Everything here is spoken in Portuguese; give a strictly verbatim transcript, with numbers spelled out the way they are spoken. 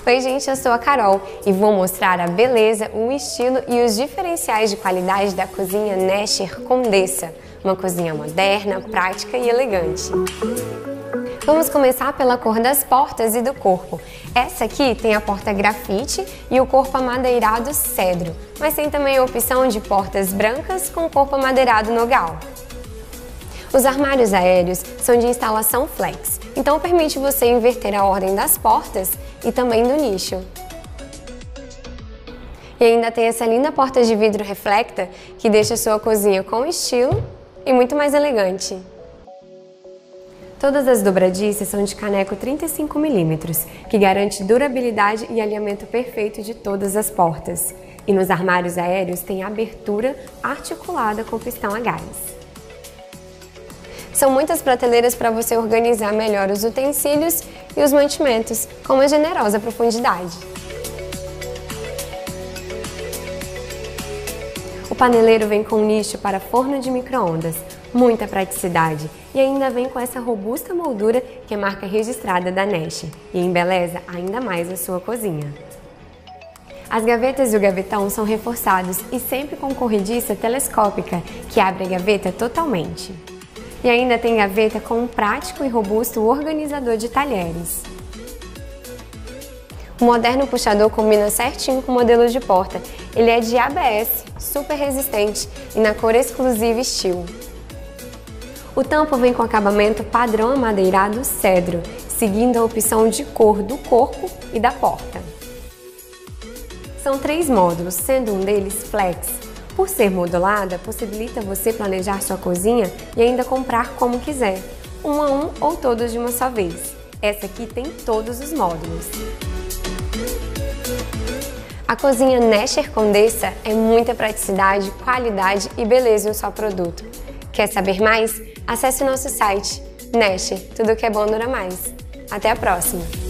Oi gente, eu sou a Carol e vou mostrar a beleza, o estilo e os diferenciais de qualidade da cozinha Nesher Condessa, uma cozinha moderna, prática e elegante. Vamos começar pela cor das portas e do corpo. Essa aqui tem a porta grafite e o corpo amadeirado cedro, mas tem também a opção de portas brancas com corpo amadeirado nogal. Os armários aéreos são de instalação flex, então permite você inverter a ordem das portas e também do nicho. E ainda tem essa linda porta de vidro reflecta que deixa sua cozinha com estilo e muito mais elegante. Todas as dobradiças são de caneco trinta e cinco milímetros, que garante durabilidade e alinhamento perfeito de todas as portas. E nos armários aéreos tem abertura articulada com pistão a gás. São muitas prateleiras para você organizar melhor os utensílios e os mantimentos, com uma generosa profundidade. O paneleiro vem com nicho para forno de micro-ondas, muita praticidade, e ainda vem com essa robusta moldura que é marca registrada da Nesher e embeleza ainda mais a sua cozinha. As gavetas e o gavetão são reforçados e sempre com corrediça telescópica que abre a gaveta totalmente. E ainda tem gaveta com um prático e robusto organizador de talheres. O moderno puxador combina certinho com o modelo de porta. Ele é de A B S, super resistente e na cor exclusiva Steel. O tampo vem com acabamento padrão amadeirado cedro, seguindo a opção de cor do corpo e da porta. São três módulos, sendo um deles flex. Por ser modulada, possibilita você planejar sua cozinha e ainda comprar como quiser, um a um ou todos de uma só vez. Essa aqui tem todos os módulos. A cozinha Nesher Condessa é muita praticidade, qualidade e beleza em um só produto. Quer saber mais? Acesse o nosso site. Nesher, tudo que é bom dura mais. Até a próxima!